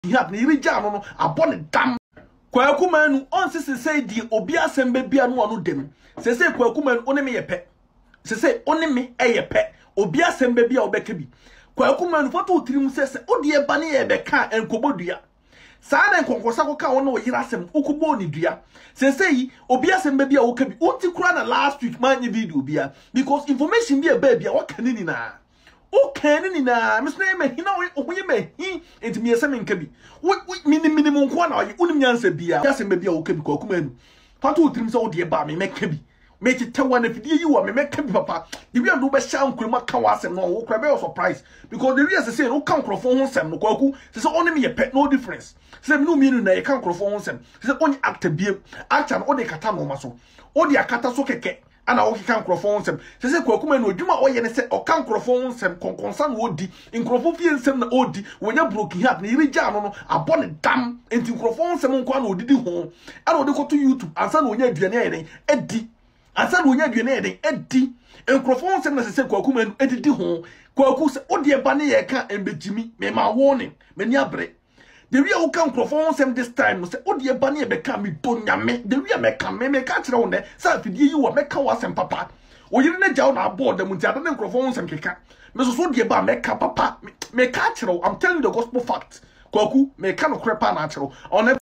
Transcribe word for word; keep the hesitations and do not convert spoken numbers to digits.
have ni rija no abon dam Kwaku Manu on se say di obi asem be bia no anu dem se say Kwaku Manu oni me ye pe se say oni me e ye pe obi asem be bia obeka bi Kwaku Manu foto tirim se se odi e ba ne ye be ka enkobodua saa na enkonkosa ko ka wona oyira asem ukubo ni dua se say obi asem be bia wo ka bi unti kura na last week man video bia because information bia ba bia wo ka ni na o kan ni na me so na me hina wo ye me hi enti me yesem nka bi wo minim minim nko na oye unim nyansa bia yasem be bia wo ka bi Kwaku Manu pato utrim se wo de ba me meka bi me tete wana fidie yi wo me meka bi papa de wi ando be sha nkuruma ka wa asem no wo kra be surprise because the reason say no kan krofo ho nsem no Kwaku se se onim ye pe no difference se me no mi nu na ye kan krofo ho nsem se onye actor biem actor no de kata no ma so o de akata so keke ana wo kika nkrofo nsem se se Kwaku Manu odwuma oye ne se oka nkrofo nsem konkonsa no odi nkrofo fie nsem na odi wonya broken heart na yirija no no abone dam enti nkrofo nsem nko na odidi ho ana odi ko to YouTube ansa na wonya aduane ayen edi ansa na wonya aduane ayen edi nkrofo nsem na se se Kwaku Manu edidi ho Kwaku se odi e ba ne ye ka embejimi me ma warning me ni abre the real who come from some this time say odi e ba ne be ka me donyame the real me ka me me ka kire wo ne sa fidie yi wo me ka wasem papa o yiri na jaw na board dem nti ade ne nkrofo nsem keka me so so odi e ba me ka papa me ka kire I'm telling you the gospel fact Kwaku me ka no krepa na kire